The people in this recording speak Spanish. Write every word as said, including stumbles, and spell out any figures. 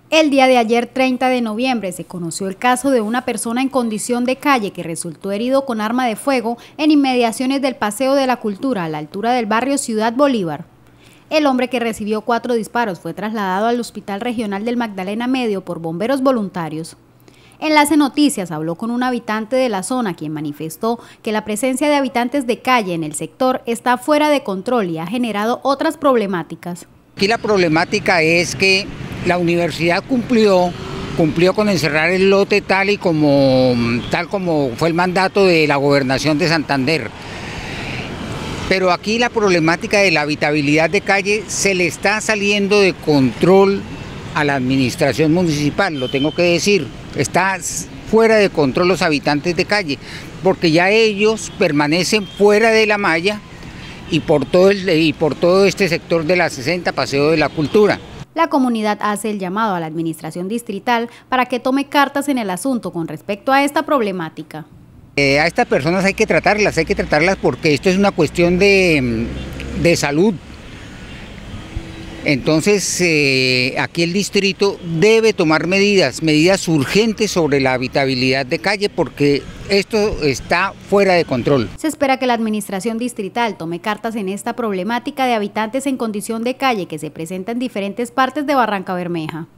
El día de ayer, treinta de noviembre, se conoció el caso de una persona en condición de calle que resultó herido con arma de fuego en inmediaciones del Paseo de la Cultura, a la altura del barrio Ciudad Bolívar. El hombre, que recibió cuatro disparos, fue trasladado al Hospital Regional del Magdalena Medio por bomberos voluntarios. Enlace Noticias habló con un habitante de la zona, quien manifestó que la presencia de habitantes de calle en el sector está fuera de control y ha generado otras problemáticas. Aquí la problemática es que la universidad cumplió, cumplió con encerrar el lote tal y como, tal como fue el mandato de la Gobernación de Santander. Pero aquí la problemática de la habitabilidad de calle se le está saliendo de control a la administración municipal, lo tengo que decir. Está fuera de control los habitantes de calle, porque ya ellos permanecen fuera de la malla y por todo, el, y por todo este sector de la sesenta, Paseo de la Cultura. La comunidad hace el llamado a la administración distrital para que tome cartas en el asunto con respecto a esta problemática. Eh, a estas personas hay que tratarlas, hay que tratarlas porque esto es una cuestión de, de salud. Entonces, eh, aquí el distrito debe tomar medidas, medidas urgentes sobre la habitabilidad de calle porque esto está fuera de control. Se espera que la administración distrital tome cartas en esta problemática de habitantes en condición de calle que se presenta en diferentes partes de Barrancabermeja.